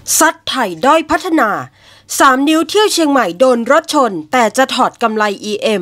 ซัดไถ่ด้อยพัฒนา3 นิ้วเที่ยวเชียงใหม่โดนรถชนแต่จะถอดกำไล EM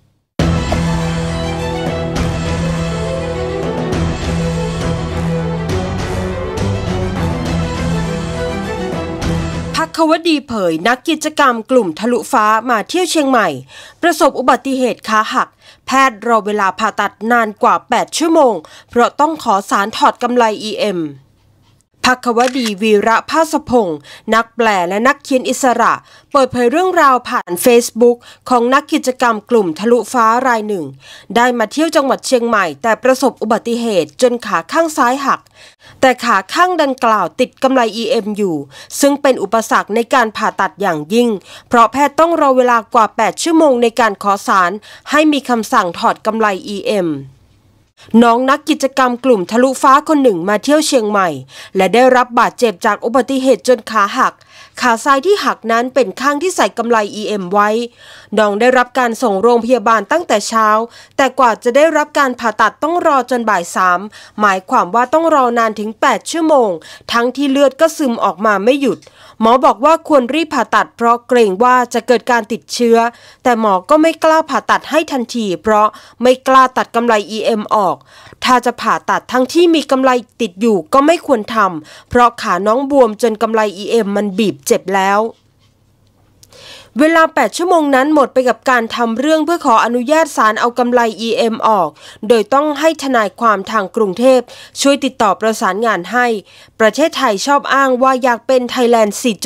ภัควดีเผยนักกิจกรรมกลุ่มทะลุฟ้ามาเที่ยวเชียงใหม่ประสบอุบัติเหตุขาหักแพทย์รอเวลาผ่าตัดนานกว่า8 ชั่วโมงเพราะต้องขอสารถอดกำไล EMภัควดีวีระภาสพงศ์นักแปลและนักเขียนอิสระเปิดเผยเรื่องราวผ่าน Facebook ของนักกิจกรรมกลุ่มทะลุฟ้ารายหนึ่งได้มาเที่ยวจังหวัดเชียงใหม่แต่ประสบอุบัติเหตุจนขาข้างซ้ายหักแต่ขาข้างดังกล่าวติดกำไล EM อยู่ซึ่งเป็นอุปสรรคในการผ่าตัดอย่างยิ่งเพราะแพทย์ต้องรอเวลากว่า8 ชั่วโมงในการขอสารให้มีคำสั่งถอดกำไล EMน้องนักกิจกรรมกลุ่มทะลุฟ้าคนหนึ่งมาเที่ยวเชียงใหม่และได้รับบาดเจ็บจากอุบัติเหตุจนขาหักขาซ้ายที่หักนั้นเป็นข้างที่ใส่กำไล EM ไว้น้องได้รับการส่งโรงพยาบาลตั้งแต่เช้าแต่กว่าจะได้รับการผ่าตัดต้องรอจนบ่าย3หมายความว่าต้องรอนานถึง8 ชั่วโมงทั้งที่เลือดก็ซึมออกมาไม่หยุดหมอบอกว่าควรรีบผ่าตัดเพราะเกรงว่าจะเกิดการติดเชื้อแต่หมอก็ไม่กล้าผ่าตัดให้ทันทีเพราะไม่กล้าตัดกำไล EM ออกถ้าจะผ่าตัดทั้งที่มีกำไลติดอยู่ก็ไม่ควรทำเพราะขาน้องบวมจนกำไล EM มันบีบเจ็บแล้วเวลา8 ชั่วโมงนั้นหมดไปกับการทำเรื่องเพื่อขออนุญาตศาลเอากำไล EM ออกโดยต้องให้ทนายความทางกรุงเทพช่วยติดต่อประสานงานให้ประเทศไทยชอบอ้างว่าอยากเป็นไทยแลนด์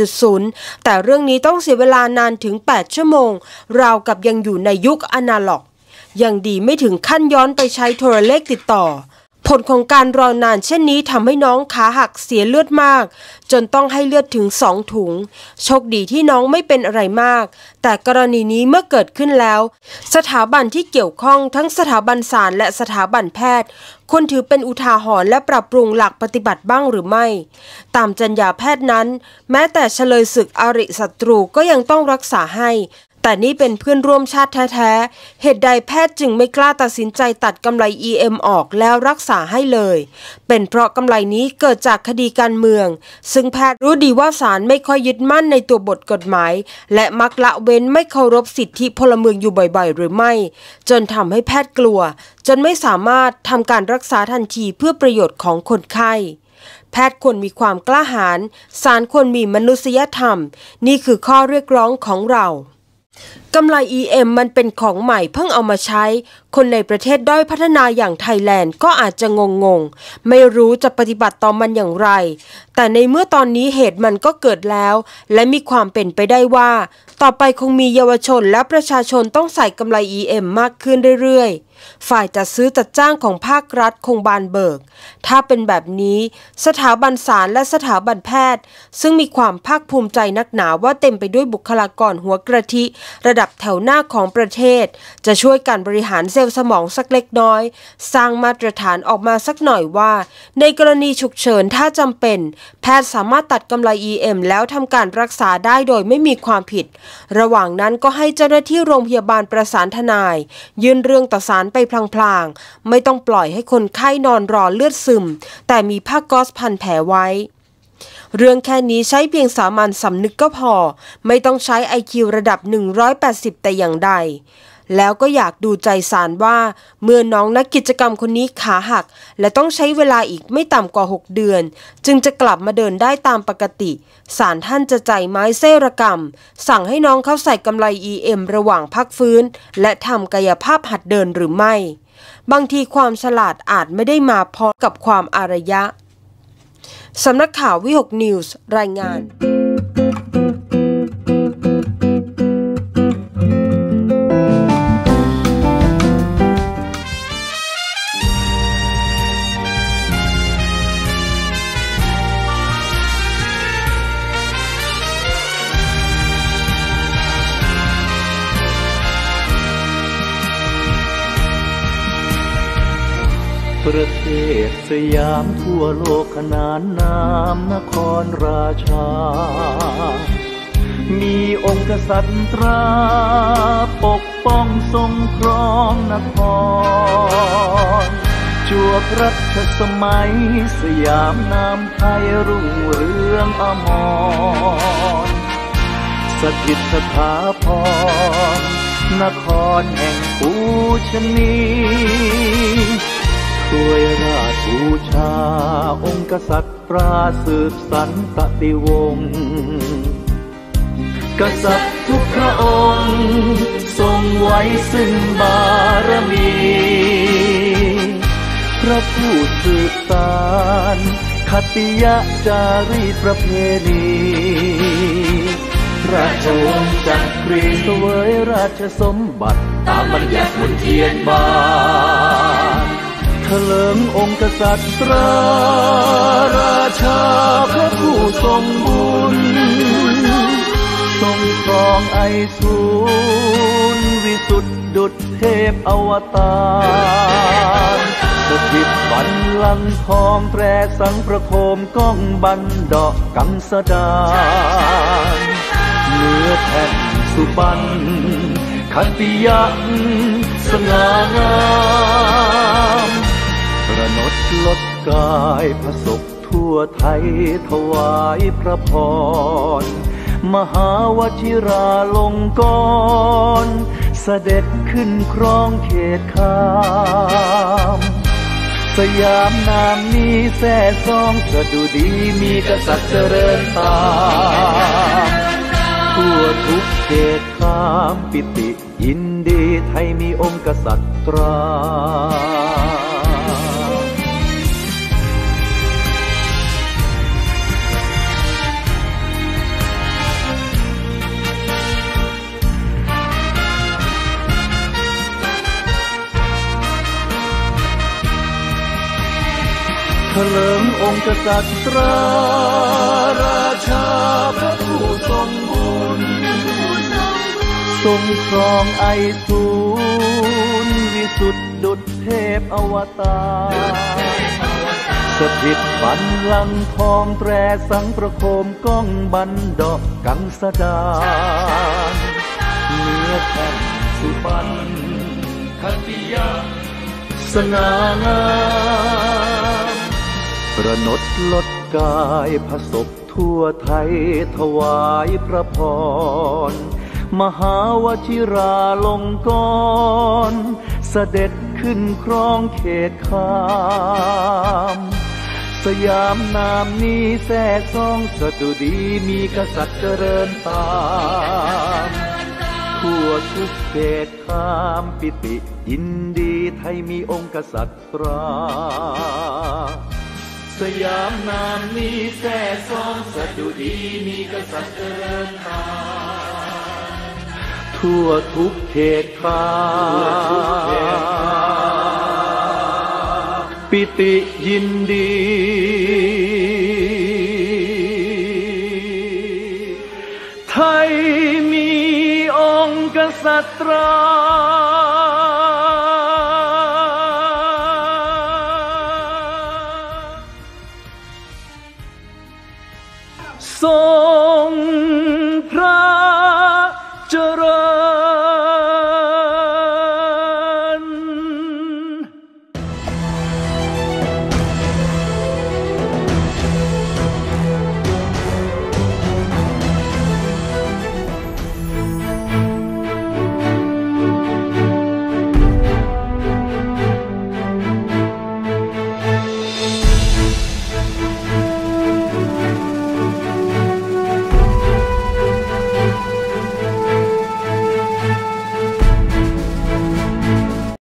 4.0 แต่เรื่องนี้ต้องเสียเวลานานถึง8 ชั่วโมงราวกับยังอยู่ในยุคอนาล็อกยังดีไม่ถึงขั้นย้อนไปใช้โทรเลขติดต่อผลของการรอนานเช่นนี้ทำให้น้องขาหักเสียเลือดมากจนต้องให้เลือดถึง2 ถุงโชคดีที่น้องไม่เป็นอะไรมากแต่กรณีนี้เมื่อเกิดขึ้นแล้วสถาบันที่เกี่ยวข้องทั้งสถาบันศาลและสถาบันแพทย์ควรถือเป็นอุทาหรณ์และปรับปรุงหลักปฏิบัติบ้างหรือไม่ตามจรรยาแพทย์นั้นแม้แต่เฉลยศึกอริศัตรูก็ยังต้องรักษาให้แต่นี่เป็นเพื่อนร่วมชาติแท้ๆเหตุใดแพทย์จึงไม่กล้าตัดสินใจตัดกำไล EM ออกแล้วรักษาให้เลยเป็นเพราะกำไลนี้เกิดจากคดีการเมืองซึ่งแพทย์รู้ดีว่าศาลไม่ค่อยยึดมั่นในตัวบทกฎหมายและมักละเว้นไม่เคารพสิทธิพลเมืองอยู่บ่อยๆหรือไม่จนทำให้แพทย์กลัวจนไม่สามารถทำการรักษาทันทีเพื่อประโยชน์ของคนไข้แพทย์ควรมีความกล้าหาญศาลควรมีมนุษยธรรมนี่คือข้อเรียกร้องของเรากำไล EM มันเป็นของใหม่เพิ่งเอามาใช้คนในประเทศด้อยพัฒนาอย่างไทยแลนด์ก็อาจจะงงไม่รู้จะปฏิบัติต่อมันอย่างไรแต่ในเมื่อตอนนี้เหตุมันก็เกิดแล้วและมีความเป็นไปได้ว่าต่อไปคงมีเยาวชนและประชาชนต้องใส่กำไล EM มากขึ้นเรื่อยๆฝ่ายจัดซื้อจัดจ้างของภาครัฐคงบานเบิกถ้าเป็นแบบนี้สถาบันศาลและสถาบันแพทย์ซึ่งมีความภาคภูมิใจนักหนาว่าเต็มไปด้วยบุคลากรหัวกระทิระดับแถวหน้าของประเทศจะช่วยการบริหารเซลล์สมองสักเล็กน้อยสร้างมาตรฐานออกมาสักหน่อยว่าในกรณีฉุกเฉินถ้าจำเป็นแพทย์สามารถตัดกำไล EM แล้วทำการรักษาได้โดยไม่มีความผิดระหว่างนั้นก็ให้เจ้าหน้าที่โรงพยาบาลประสานทนายยื่นเรื่องต่อศาลไปพลางๆไม่ต้องปล่อยให้คนไข้นอนรอเลือดซึมแต่มีผ้าก๊อซพันแผลไว้เรื่องแค่นี้ใช้เพียงสามัญสำนึกก็พอไม่ต้องใช้ IQ ระดับ180แต่อย่างใดแล้วก็อยากดูใจศาลว่าเมื่อน้องนักกิจกรรมคนนี้ขาหักและต้องใช้เวลาอีกไม่ต่ำกว่า6 เดือนจึงจะกลับมาเดินได้ตามปกติศาลท่านจะใจไม้เส้ระกรรมสั่งให้น้องเข้าใส่กำไล EM ระหว่างพักฟื้นและทำกายภาพหัดเดินหรือไม่บางทีความฉลาดอาจไม่ได้มาพร้อมกับความอารยะสำนักข่าววิหกนิวส์รายงานประเทศสยามทั่วโลกขนานนามนครราชามีองค์กษัตริย์ตราปกป้องทรงครองนครจวบรัชสมัยสยามนามไทยรุ่งเรืองอมรสถิตสถาพรนครแห่งปูชนีถวยราชบูชาองค์กษัตริย์ปราสืบสรรปฏิวงศ์กษัตริย์ทุกพระองค์ทรงไว้ซึ่งบารมีพระผู้สืบสานคติยจารีตประเพณีราชวงศ์จักรีเสวยราชสมบัติตามบัญญัติมนเทียนบานเถลิงองค์กษัตริย์ราชาพระผู้ทรงบุญทรงครองไอสูรวิสุทธิดุจเทพอวตารสถิตบัลลังก์ทองแตรสังประโคมก้องบันดากังสดานเนื้อแผ่นสุบรรณขัตติยะสง่างามประนดลดกายผสกทั่วไทยถวายพระพรมหาวชิราลงกรณ์เสด็จขึ้นครองเขตคามสยามนามนี้แท้ซองสดุดีมีกษัตริย์เจริญตามทั่วทุกเขตคามปิติยินดีไทยมีองค์กษัตริย์ตราเถลิงองค์กษัตริย์ราชาพระผู้ทรงบุญทรงครองไอสูรวิสุทธิดุจเทพอวตารสถิตบัลลังก์ทองแตรสังประโคมก้องบันดากังสดานเนื้อแผ่นสุพรรณขัตติยะสง่างามประนดลดกายผสกทั่วไทยถวายพระพรมหาวชิราลงกรณ์เสด็จขึ้นครองเขตคามสยามนามนี้แท้ซองสดุดีมีกษัตริย์เจริญตามทั่วทุกเขตคามปิติยินดีไทยมีองค์กษัตริย์ตราสยามนามนี้แท้ซองสดุดีมีกษัตริย์เจริญตามทั่วทุกเขตคามปิติยินดีไทยมีองค์กษัตริย์ตราทรง